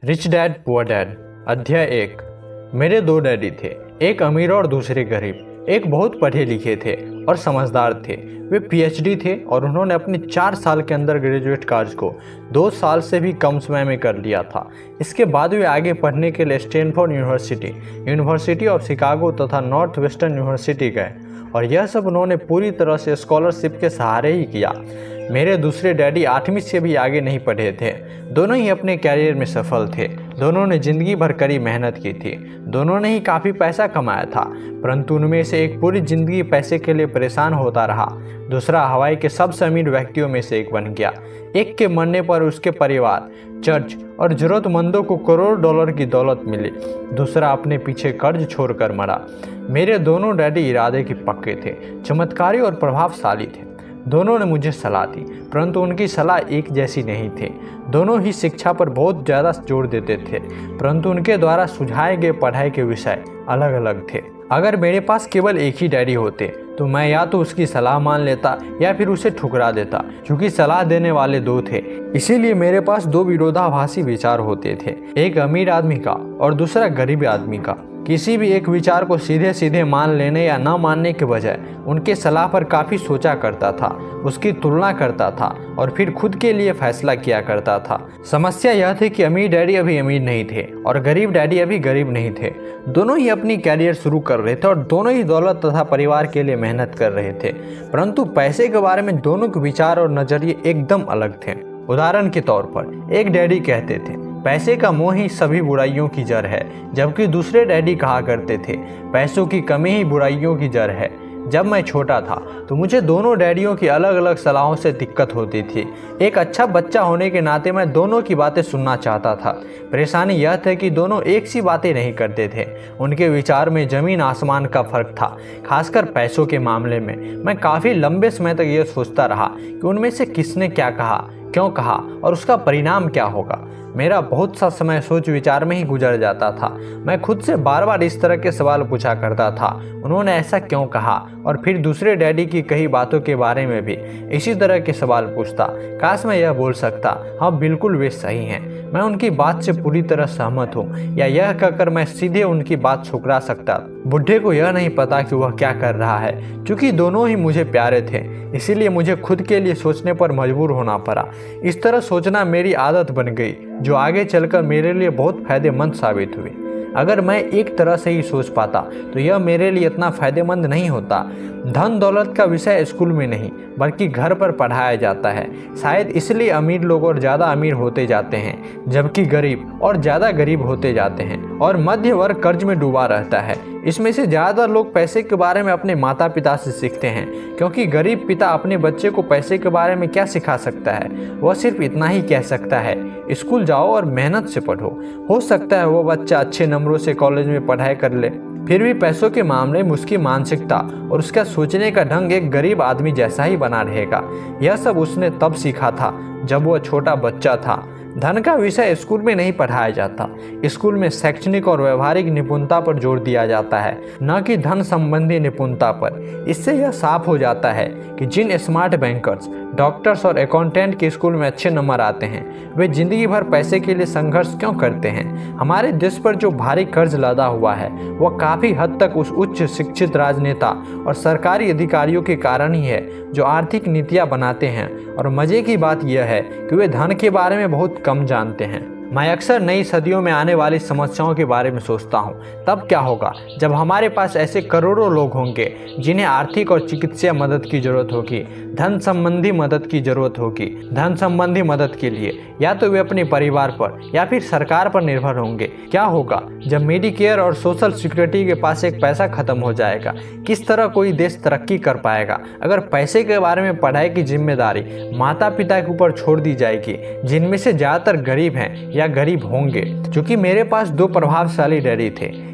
Rich dad poor dad अध्याय 1। मेरे दो डैडी थे, एक अमीर और दूसरे गरीब। एक बहुत पढ़े लिखे थे और समझदार थे। वे पीएचडी थे और उन्होंने अपने 4 साल के अंदर ग्रेजुएट कार्य को 2 साल से भी कम समय में कर लिया था। इसके बाद वे आगे पढ़ने के लिए Stanford University, University of Chicago तथा नॉर्थ वेस्टर्न यूनिवर्सिटी गए और यह सब उन्होंने पूरी तरह से स्कॉलरशिप के सहारे ही किया। मेरे दूसरे डैडी 8वीं से भी आगे नहीं पढ़े थे। दोनों ही अपने कैरियर में सफल थे। दोनों ने जिंदगी भर कड़ी मेहनत की थी। दोनों ने ही काफ़ी पैसा कमाया था, परंतु उनमें से एक पूरी जिंदगी पैसे के लिए परेशान होता रहा। दूसरा हवाई के सबसे अमीर व्यक्तियों में से एक बन गया। एक के मरने पर उसके परिवार, चर्च और जरूरतमंदों को करोड़ डॉलर की दौलत मिली। दूसरा अपने पीछे कर्ज छोड़कर मरा। मेरे दोनों डैडी इरादे के पक्के थे, चमत्कारी और प्रभावशाली थे। दोनों ने मुझे सलाह दी, परंतु उनकी सलाह एक जैसी नहीं थी। दोनों ही शिक्षा पर बहुत ज़्यादा जोर देते थे, परंतु उनके द्वारा सुझाए गए पढ़ाई के विषय अलग अलग थे। अगर मेरे पास केवल एक ही डैडी होते तो मैं या तो उसकी सलाह मान लेता या फिर उसे ठुकरा देता। क्योंकि सलाह देने वाले दो थे, इसीलिए मेरे पास दो विरोधाभासी विचार होते थे, एक अमीर आदमी का और दूसरा गरीब आदमी का। किसी भी एक विचार को सीधे सीधे मान लेने या न मानने के बजाय उनके सलाह पर काफ़ी सोचा करता था, उसकी तुलना करता था और फिर खुद के लिए फैसला किया करता था। समस्या यह थी कि अमीर डैडी अभी अमीर नहीं थे और गरीब डैडी अभी गरीब नहीं थे। दोनों ही अपनी कैरियर शुरू कर रहे थे और दोनों ही दौलत तथा परिवार के लिए मेहनत कर रहे थे, परंतु पैसे के बारे में दोनों के विचार और नजरिए एकदम अलग थे। उदाहरण के तौर पर एक डैडी कहते थे पैसे का मोह ही सभी बुराइयों की जड़ है, जबकि दूसरे डैडी कहा करते थे पैसों की कमी ही बुराइयों की जड़ है। जब मैं छोटा था तो मुझे दोनों डैडियों की अलग अलग सलाहों से दिक्कत होती थी। एक अच्छा बच्चा होने के नाते मैं दोनों की बातें सुनना चाहता था। परेशानी यह थी कि दोनों एक सी बातें नहीं करते थे। उनके विचार में जमीन आसमान का फर्क था। खासकर पैसों के मामले में मैं काफ़ी लंबे समय तक यह सोचता रहा कि उनमें से किसने क्या कहा, क्यों कहा और उसका परिणाम क्या होगा। मेरा बहुत सा समय सोच विचार में ही गुजर जाता था। मैं खुद से बार बार इस तरह के सवाल पूछा करता था, उन्होंने ऐसा क्यों कहा, और फिर दूसरे डैडी की कही बातों के बारे में भी इसी तरह के सवाल पूछता। काश मैं यह बोल सकता, हाँ बिल्कुल वे सही हैं, मैं उनकी बात से पूरी तरह सहमत हूँ, या यह कहकर मैं सीधे उनकी बात ठुकरा सकता। बुढ़े को यह नहीं पता कि वह क्या कर रहा है। क्योंकि दोनों ही मुझे प्यारे थे, इसीलिए मुझे खुद के लिए सोचने पर मजबूर होना पड़ा। इस तरह सोचना मेरी आदत बन गई, जो आगे चलकर मेरे लिए बहुत फायदेमंद साबित हुई। अगर मैं एक तरह से ही सोच पाता तो यह मेरे लिए इतना फायदेमंद नहीं होता। धन दौलत का विषय स्कूल में नहीं बल्कि घर पर पढ़ाया जाता है। शायद इसलिए अमीर लोग और ज़्यादा अमीर होते जाते हैं, जबकि गरीब और ज़्यादा गरीब होते जाते हैं, और मध्य वर्ग कर्ज में डूबा रहता है। इसमें से ज़्यादातर लोग पैसे के बारे में अपने माता पिता से सीखते हैं, क्योंकि गरीब पिता अपने बच्चे को पैसे के बारे में क्या सिखा सकता है। वह सिर्फ इतना ही कह सकता है, स्कूल जाओ और मेहनत से पढ़ो। हो सकता है वह बच्चा अच्छे नंबरों से कॉलेज में पढ़ाई कर ले, फिर भी पैसों के मामले में उसकी मानसिकता और उसका सोचने का ढंग एक गरीब आदमी जैसा ही बना रहेगा। यह सब उसने तब सीखा था जब वह छोटा बच्चा था। धन का विषय स्कूल में नहीं पढ़ाया जाता। स्कूल में शैक्षणिक और व्यवहारिक निपुणता पर जोर दिया जाता है, न कि धन संबंधी निपुणता पर। इससे यह साफ हो जाता है कि जिन स्मार्ट बैंकर्स, डॉक्टर्स और अकाउंटेंट के स्कूल में अच्छे नंबर आते हैं, वे जिंदगी भर पैसे के लिए संघर्ष क्यों करते हैं। हमारे देश पर जो भारी कर्ज लदा हुआ है वह काफ़ी हद तक उस उच्च शिक्षित राजनेता और सरकारी अधिकारियों के कारण ही है जो आर्थिक नीतियाँ बनाते हैं। और मज़े की बात यह है कि वे धन के बारे में बहुत कम जानते हैं। मैं अक्सर नई सदियों में आने वाली समस्याओं के बारे में सोचता हूँ। तब क्या होगा जब हमारे पास ऐसे करोड़ों लोग होंगे जिन्हें आर्थिक और चिकित्सा मदद की जरूरत होगी, धन संबंधी मदद की जरूरत होगी। धन संबंधी मदद के लिए या तो वे अपने परिवार पर या फिर सरकार पर निर्भर होंगे। क्या होगा जब मेडिकेयर और सोशल सिक्योरिटी के पास एक पैसा खत्म हो जाएगा। किस तरह कोई देश तरक्की कर पाएगा अगर पैसे के बारे में पढ़ाई की जिम्मेदारी माता पिता के ऊपर छोड़ दी जाएगी, जिनमें से ज़्यादातर गरीब हैं या गरीब होंगे। क्योंकि मेरे पास दो प्रभावशाली डैडी थे,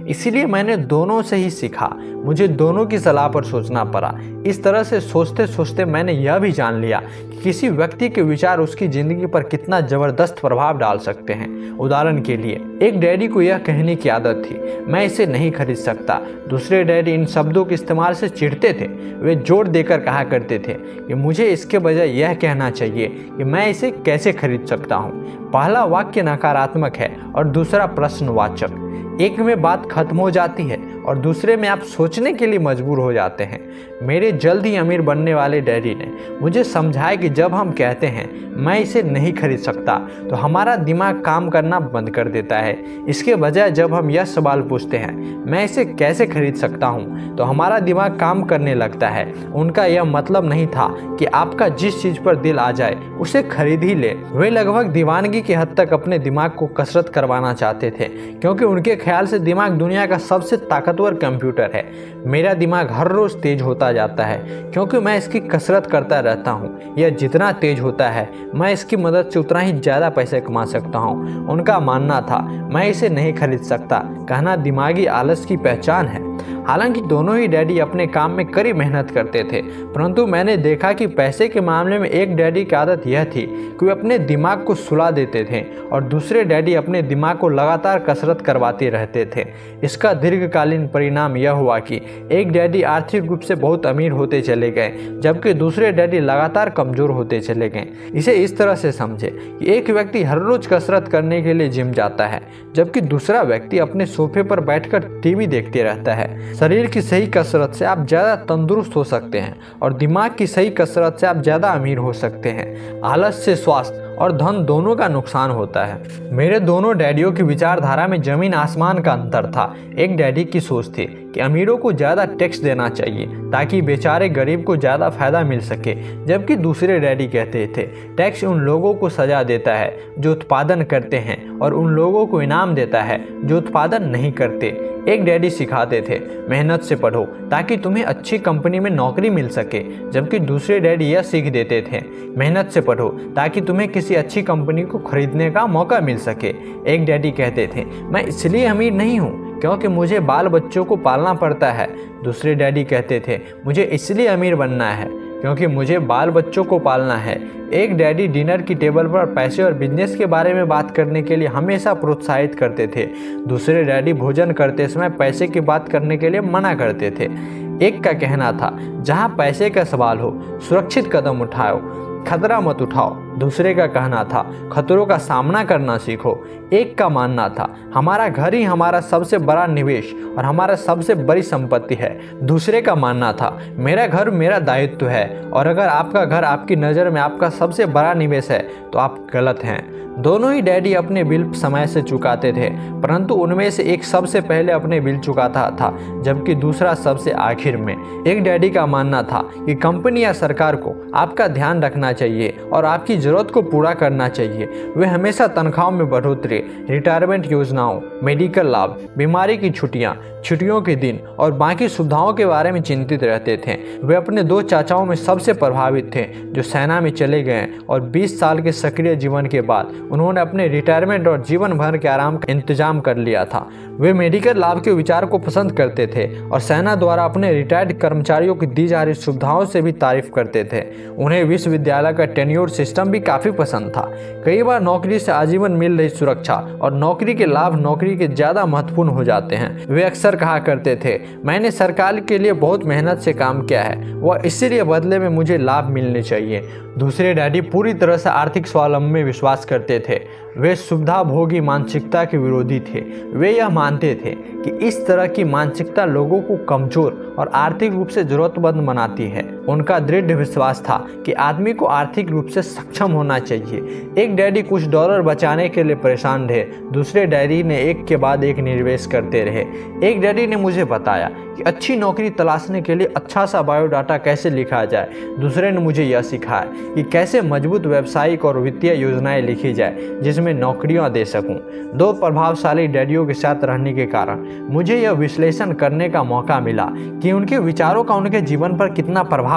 इसीलिए मैंने दोनों से ही सीखा। मुझे दोनों की सलाह पर सोचना पड़ा। इस तरह से सोचते सोचते मैंने यह भी जान लिया कि किसी व्यक्ति के विचार उसकी ज़िंदगी पर कितना ज़बरदस्त प्रभाव डाल सकते हैं। उदाहरण के लिए, एक डैडी को यह कहने की आदत थी, मैं इसे नहीं खरीद सकता। दूसरे डैडी इन शब्दों के इस्तेमाल से चिढ़ते थे। वे जोर देकर कहा करते थे कि मुझे इसके बजाय यह कहना चाहिए कि मैं इसे कैसे खरीद सकता हूँ। पहला वाक्य नकारात्मक है और दूसरा प्रश्नवाचक। एक में बात खत्म हो जाती है और दूसरे में आप सोचने के लिए मजबूर हो जाते हैं। मेरे जल्द ही अमीर बनने वाले डैडी ने मुझे समझाया कि जब हम कहते हैं मैं इसे नहीं खरीद सकता तो हमारा दिमाग काम करना बंद कर देता है। इसके बजाय जब हम यह सवाल पूछते हैं मैं इसे कैसे खरीद सकता हूँ तो हमारा दिमाग काम करने लगता है। उनका यह मतलब नहीं था कि आपका जिस चीज़ पर दिल आ जाए उसे खरीद ही ले। वे लगभग दीवानगी की हद तक अपने दिमाग को कसरत करवाना चाहते थे, क्योंकि उनके ख्याल से दिमाग दुनिया का सबसे ताकतवर कंप्यूटर है। मेरा दिमाग हर रोज़ तेज होता जाता है क्योंकि मैं इसकी कसरत करता रहता हूँ। यह जितना तेज होता है मैं इसकी मदद से उतना ही ज़्यादा पैसे कमा सकता हूँ। उनका मानना था मैं इसे नहीं खरीद सकता कहना दिमागी आलस की पहचान है। हालांकि दोनों ही डैडी अपने काम में कड़ी मेहनत करते थे, परंतु मैंने देखा कि पैसे के मामले में एक डैडी की आदत यह थी कि वे अपने दिमाग को सुला देते थे और दूसरे डैडी अपने दिमाग को लगातार कसरत करवाते रहते थे। इसका दीर्घकालीन परिणाम यह हुआ कि एक डैडी आर्थिक रूप से बहुत अमीर होते चले गए, जबकि दूसरे डैडी लगातार कमज़ोर होते चले गए। इसे इस तरह से समझे कि एक व्यक्ति हर रोज़ कसरत करने के लिए जिम जाता है, जबकि दूसरा व्यक्ति अपने सोफे पर बैठकर टीवी देखते रहता है। शरीर की सही कसरत से आप ज़्यादा तंदुरुस्त हो सकते हैं और दिमाग की सही कसरत से आप ज़्यादा अमीर हो सकते हैं। आलस से स्वास्थ्य और धन दोनों का नुकसान होता है। मेरे दोनों डैडियों की विचारधारा में जमीन आसमान का अंतर था। एक डैडी की सोच थी कि अमीरों को ज़्यादा टैक्स देना चाहिए ताकि बेचारे गरीब को ज़्यादा फायदा मिल सके, जबकि दूसरे डैडी कहते थे टैक्स उन लोगों को सजा देता है जो उत्पादन करते हैं और उन लोगों को इनाम देता है जो उत्पादन नहीं करते। एक डैडी सिखाते थे मेहनत से पढ़ो ताकि तुम्हें अच्छी कंपनी में नौकरी मिल सके, जबकि दूसरे डैडी यह सीख देते थे मेहनत से पढ़ो ताकि तुम्हें किसी अच्छी कंपनी को खरीदने का मौका मिल सके। एक डैडी कहते थे मैं इसलिए अमीर नहीं हूँ क्योंकि मुझे बाल बच्चों को पालना पड़ता है। दूसरे डैडी कहते थे मुझे इसलिए अमीर बनना है क्योंकि मुझे बाल बच्चों को पालना है। एक डैडी डिनर की टेबल पर पैसे और बिजनेस के बारे में बात करने के लिए हमेशा प्रोत्साहित करते थे। दूसरे डैडी भोजन करते समय पैसे की बात करने के लिए मना करते थे। एक का कहना था जहां पैसे का सवाल हो सुरक्षित कदम उठाओ, खतरा मत उठाओ। दूसरे का कहना था खतरों का सामना करना सीखो। एक का मानना था हमारा घर ही हमारा सबसे बड़ा निवेश और हमारा सबसे बड़ी संपत्ति है। दूसरे का मानना था मेरा घर मेरा दायित्व है और अगर आपका घर आपकी नज़र में आपका सबसे बड़ा निवेश है तो आप गलत हैं। दोनों ही डैडी अपने बिल समय से चुकाते थे, परंतु उनमें से एक सबसे पहले अपने बिल चुकाता था जबकि दूसरा सबसे आखिर में। एक डैडी का मानना था कि कंपनी या सरकार को आपका ध्यान रखना चाहिए और आपकी ज़रूरत को पूरा करना चाहिए। वे हमेशा तनख्वाहों में बढ़ोतरी, रिटायरमेंट योजनाओं, मेडिकल लाभ, बीमारी की छुट्टियां, छुट्टियों के दिन और बाकी सुविधाओं के बारे में चिंतित रहते थे। वे अपने दो चाचाओं में सबसे प्रभावित थे जो सेना में चले गए और 20 साल के सक्रिय जीवन के बाद उन्होंने अपने रिटायरमेंट और जीवन भर के आराम का इंतजाम कर लिया था। वे मेडिकल लाभ के विचार को पसंद करते थे और सेना द्वारा अपने रिटायर्ड कर्मचारियों को दी जा रही सुविधाओं से भी तारीफ करते थे। उन्हें विश्वविद्यालय का टेन्योर सिस्टम भी काफ़ी पसंद था। कई बार नौकरी से आजीवन मिल रही सुरक्षा और नौकरी के लाभ नौकरी के ज़्यादा महत्वपूर्ण हो जाते हैं। वे अक्सर कहा करते थे मैंने सरकार के लिए बहुत मेहनत से काम किया है, वह इसीलिए बदले में मुझे लाभ मिलने चाहिए। दूसरे डैडी पूरी तरह से आर्थिक स्वावलंबन में विश्वास करते थे। वे सुविधा भोगी मानसिकता के विरोधी थे। वे यह मानते थे कि इस तरह की मानसिकता लोगों को कमजोर और आर्थिक रूप से जरूरतमंद बनाती है। उनका दृढ़ विश्वास था कि आदमी को आर्थिक रूप से सक्षम होना चाहिए। एक डैडी कुछ डॉलर बचाने के लिए परेशान रहे, दूसरे डैडी ने एक के बाद एक निवेश करते रहे। एक डैडी ने मुझे बताया कि अच्छी नौकरी तलाशने के लिए अच्छा सा बायोडाटा कैसे लिखा जाए। दूसरे ने मुझे यह सिखाया कि कैसे मजबूत व्यावसायिक और वित्तीय योजनाएं लिखी जाए जिसमें नौकरियां दे सकूं। दो प्रभावशाली डैडियों के साथ रहने के कारण मुझे यह विश्लेषण करने का मौका मिला कि उनके विचारों का उनके जीवन पर कितना प्रभाव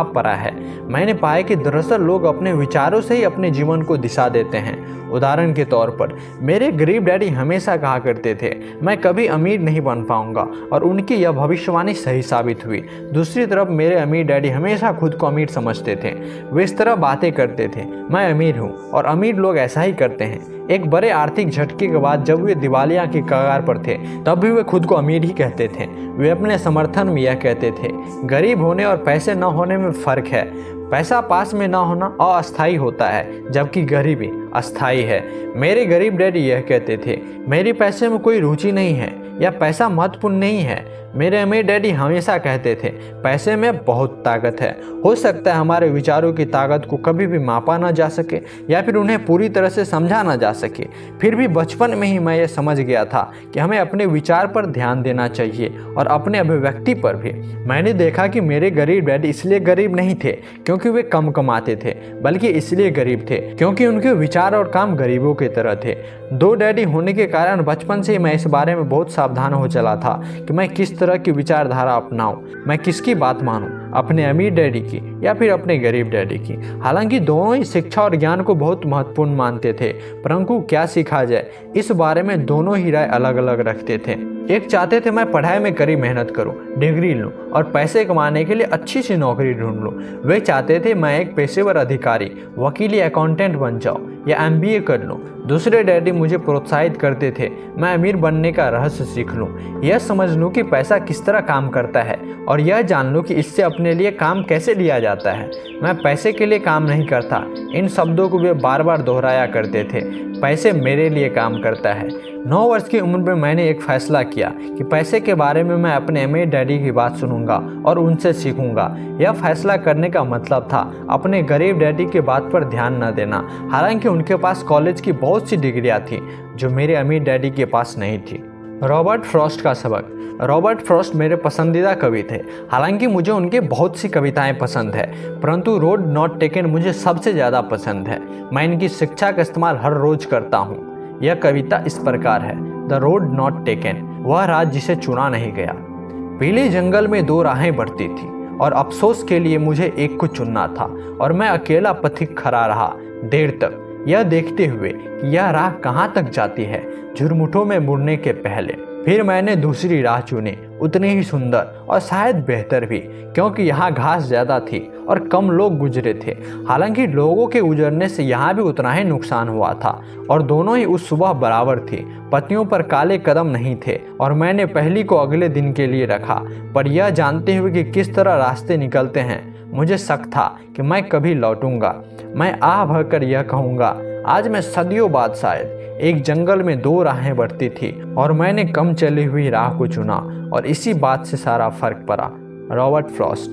प्रभाव पड़ा है। मैंने पाया कि दरअसल लोग अपने विचारों से ही अपने जीवन को दिशा देते हैं। उदाहरण के तौर पर मेरे गरीब डैडी हमेशा कहा करते थे, मैं कभी अमीर नहीं बन पाऊंगा, और उनकी यह भविष्यवाणी सही साबित हुई। दूसरी तरफ मेरे अमीर डैडी हमेशा खुद को अमीर समझते थे। वे इस तरह बातें करते थे, मैं अमीर हूँ और अमीर लोग ऐसा ही करते हैं। एक बड़े आर्थिक झटके के बाद जब वे दिवालिया के कगार पर थे, तब भी वे खुद को अमीर ही कहते थे। वे अपने समर्थन में यह कहते थे, गरीब होने और पैसे न होने में फ़र्क है। पैसा पास में ना होना अस्थायी होता है, जबकि गरीबी अस्थायी है। मेरे गरीब डैडी यह कहते थे, मेरी पैसे में कोई रुचि नहीं है या पैसा महत्वपूर्ण नहीं है। मेरे अमीर डैडी हमेशा कहते थे, पैसे में बहुत ताकत है। हो सकता है हमारे विचारों की ताकत को कभी भी मापा ना जा सके या फिर उन्हें पूरी तरह से समझा ना जा सके। फिर भी बचपन में ही मैं ये समझ गया था कि हमें अपने विचार पर ध्यान देना चाहिए और अपने अभिव्यक्ति पर भी। मैंने देखा कि मेरे गरीब डैडी इसलिए गरीब नहीं थे क्योंकि वे कम कमाते थे, बल्कि इसलिए गरीब थे क्योंकि उनके विचार और काम गरीबों की तरह थे। दो डैडी होने के कारण बचपन से ही मैं इस बारे में बहुत सावधान हो चला था कि मैं किस तरह की विचारधारा अपनाऊं, मैं किसकी बात मानूं, अपने अमीर डैडी की या फिर अपने गरीब डैडी की। हालांकि दोनों ही शिक्षा और ज्ञान को बहुत महत्वपूर्ण मानते थे, परंतु क्या सीखा जाए इस बारे में दोनों ही राय अलग अलग रखते थे। एक चाहते थे मैं पढ़ाई में कड़ी मेहनत करूं, डिग्री लूं और पैसे कमाने के लिए अच्छी सी नौकरी ढूंढ लूं। वे चाहते थे मैं एक पेशेवर अधिकारी, वकील या अकाउंटेंट बन जाऊं या MBA कर लूं। दूसरे डैडी मुझे प्रोत्साहित करते थे मैं अमीर बनने का रहस्य सीख लूं, यह समझ लूं कि पैसा किस तरह काम करता है और यह जान लूं कि इससे अपने लिए काम कैसे लिया जाता है। मैं पैसे के लिए काम नहीं करता, इन शब्दों को वे बार बार दोहराया करते थे, पैसे मेरे लिए काम करता है। 9 वर्ष की उम्र में मैंने एक फैसला किया कि पैसे के बारे में मैं अपने अमीर डैडी की बात सुनूंगा और उनसे सीखूंगा। यह फैसला करने का मतलब था अपने गरीब डैडी की बात पर ध्यान न देना। हालांकि उनके पास कॉलेज की बहुत सी डिग्रियां थी जो मेरे अमीर डैडी के पास नहीं थी। रॉबर्ट फ्रॉस्ट का सबक। रॉबर्ट फ्रॉस्ट मेरे पसंदीदा कवि थे। हालांकि मुझे उनकी बहुत सी कविताएं पसंद है, परंतु रोड नॉट टेकन मुझे सबसे ज़्यादा पसंद है। मैं इनकी शिक्षा का इस्तेमाल हर रोज करता हूँ। यह कविता इस प्रकार है, द रोड नॉट टेकन, वह राह जिसे चुना नहीं गया। पीले जंगल में 2 राहें बढ़ती थी और अफसोस के लिए मुझे एक को चुनना था, और मैं अकेला पथिक खड़ा रहा देर तक, यह देखते हुए कि यह राह कहाँ तक जाती है, झुरमुटों में मुड़ने के पहले। फिर मैंने दूसरी राह चुनी, उतनी ही सुंदर और शायद बेहतर भी, क्योंकि यहाँ घास ज़्यादा थी और कम लोग गुजरे थे। हालांकि लोगों के गुजरने से यहाँ भी उतना ही नुकसान हुआ था और दोनों ही उस सुबह बराबर थी। पत्तियों पर काले कदम नहीं थे और मैंने पहली को अगले दिन के लिए रखा, पर यह जानते हुए कि किस तरह रास्ते निकलते हैं। मुझे शक था कि मैं कभी लौटूंगा। मैं आह भरकर यह कहूँगा, आज मैं सदियों बाद शायद। एक जंगल में 2 राहें बढ़ती थी और मैंने कम चली हुई राह को चुना, और इसी बात से सारा फर्क पड़ा। Robert Frost,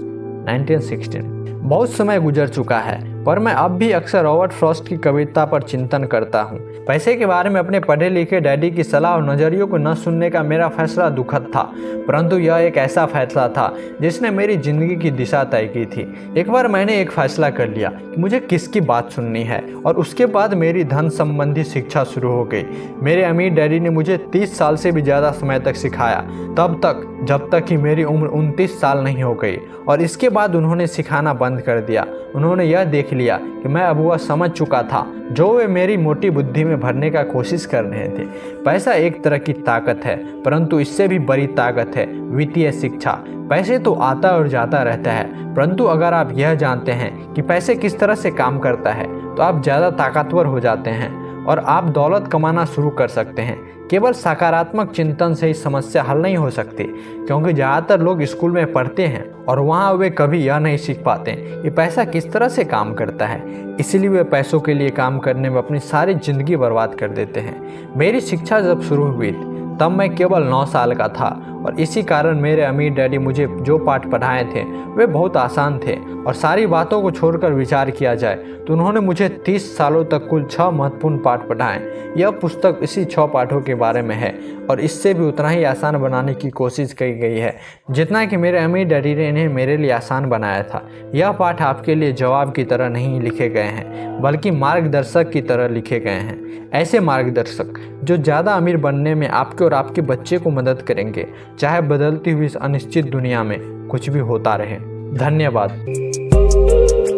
1916। बहुत समय गुजर चुका है, पर मैं अब भी अक्सर रॉबर्ट फ्रॉस्ट की कविता पर चिंतन करता हूँ। पैसे के बारे में अपने पढ़े लिखे डैडी की सलाह और नज़रियों को न सुनने का मेरा फैसला दुखद था, परंतु यह एक ऐसा फैसला था जिसने मेरी ज़िंदगी की दिशा तय की थी। एक बार मैंने एक फैसला कर लिया कि मुझे किसकी बात सुननी है, और उसके बाद मेरी धन संबंधी शिक्षा शुरू हो गई। मेरे अमीर डैडी ने मुझे 30 साल से भी ज़्यादा समय तक सिखाया, तब तक जब तक कि मेरी उम्र 29 साल नहीं हो गई, और इसके बाद उन्होंने सिखाना बंद कर दिया। उन्होंने यह देख लिया कि मैं अब वह समझ चुका था जो वे मेरी मोटी बुद्धि में भरने का कोशिश कर रहे थे। पैसा एक तरह की ताकत है, परंतु इससे भी बड़ी ताकत है वित्तीय शिक्षा। पैसे तो आता और जाता रहता है, परंतु अगर आप यह जानते हैं कि पैसे किस तरह से काम करता है, तो आप ज़्यादा ताकतवर हो जाते हैं और आप दौलत कमाना शुरू कर सकते हैं। केवल सकारात्मक चिंतन से ही समस्या हल नहीं हो सकती, क्योंकि ज़्यादातर लोग स्कूल में पढ़ते हैं और वहाँ वे कभी यह नहीं सीख पाते कि पैसा किस तरह से काम करता है। इसलिए वे पैसों के लिए काम करने में अपनी सारी ज़िंदगी बर्बाद कर देते हैं। मेरी शिक्षा जब शुरू हुई तब मैं केवल 9 साल का था, और इसी कारण मेरे अमीर डैडी मुझे जो पाठ पढ़ाए थे वे बहुत आसान थे, और सारी बातों को छोड़कर विचार किया जाए तो उन्होंने मुझे 30 सालों तक कुल 6 महत्वपूर्ण पाठ पढ़ाए। यह पुस्तक इसी 6 पाठों के बारे में है, और इससे भी उतना ही आसान बनाने की कोशिश की गई है जितना कि मेरे अमीर डैडी ने इन्हें मेरे लिए आसान बनाया था। यह पाठ आपके लिए जवाब की तरह नहीं लिखे गए हैं, बल्कि मार्गदर्शक की तरह लिखे गए हैं। ऐसे मार्गदर्शक जो ज़्यादा अमीर बनने में आपके और आपके बच्चे को मदद करेंगे, चाहे बदलती हुई इस अनिश्चित दुनिया में कुछ भी होता रहे। धन्यवाद। हैं।